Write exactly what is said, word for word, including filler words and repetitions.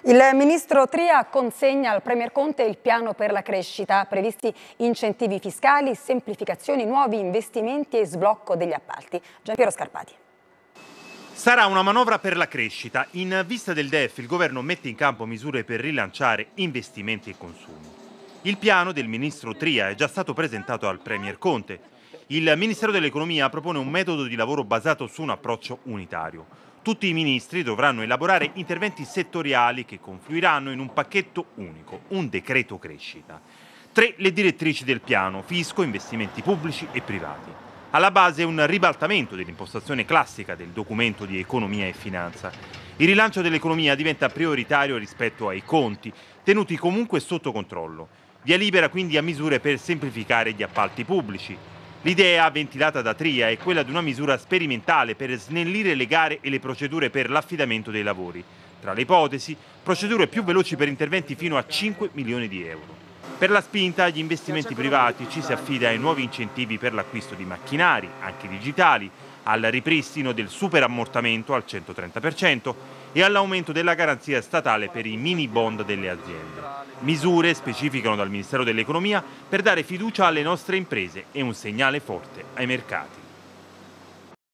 Il ministro Tria consegna al Premier Conte il piano per la crescita, previsti incentivi fiscali, semplificazioni, nuovi investimenti e sblocco degli appalti. Gianpiero Scarpati. Sarà una manovra per la crescita. In vista del D E F il governo mette in campo misure per rilanciare investimenti e consumi. Il piano del ministro Tria è già stato presentato al Premier Conte. Il Ministero dell'Economia propone un metodo di lavoro basato su un approccio unitario. Tutti i ministri dovranno elaborare interventi settoriali che confluiranno in un pacchetto unico, un decreto crescita. Tre le direttrici del piano: fisco, investimenti pubblici e privati. Alla base un ribaltamento dell'impostazione classica del documento di economia e finanza. Il rilancio dell'economia diventa prioritario rispetto ai conti, tenuti comunque sotto controllo. Via libera quindi a misure per semplificare gli appalti pubblici. L'idea ventilata da Tria è quella di una misura sperimentale per snellire le gare e le procedure per l'affidamento dei lavori. Tra le ipotesi, procedure più veloci per interventi fino a cinque milioni di euro. Per la spinta agli investimenti privati ci si affida ai nuovi incentivi per l'acquisto di macchinari, anche digitali, al ripristino del superammortamento al centotrenta per cento e all'aumento della garanzia statale per i mini bond delle aziende. Misure, specificano dal Ministero dell'Economia, per dare fiducia alle nostre imprese e un segnale forte ai mercati.